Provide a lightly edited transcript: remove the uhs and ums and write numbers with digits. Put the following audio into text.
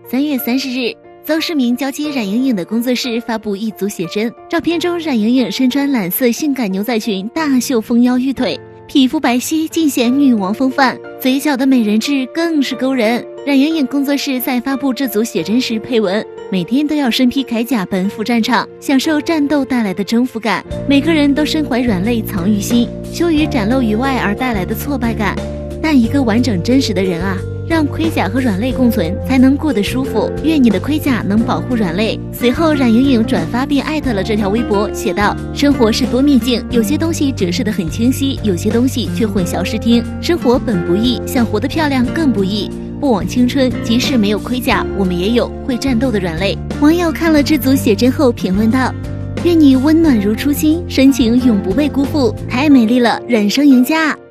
3月30日，邹市明交接冉莹颖的工作室发布一组写真，照片中冉莹颖身穿蓝色性感牛仔裙，大秀丰腰玉腿，皮肤白皙，尽显女王风范，嘴角的美人痣更是勾人。冉莹颖工作室在发布这组写真时配文：每天都要身披铠甲奔赴战场，享受战斗带来的征服感。每个人都身怀软肋藏于心，羞于展露于外而带来的挫败感。但一个完整真实的人啊，让盔甲和软肋共存，才能过得舒服。愿你的盔甲能保护软肋。随后，冉莹颖转发并艾特了这条微博，写道：生活是多面镜，有些东西折射得很清晰，有些东西却混淆视听。生活本不易，想活得漂亮更不易。不枉青春，即使没有盔甲，我们也有会战斗的软肋。网友看了这组写真后评论道：愿你温暖如初心，深情永不被辜负，太美丽了，人生赢家。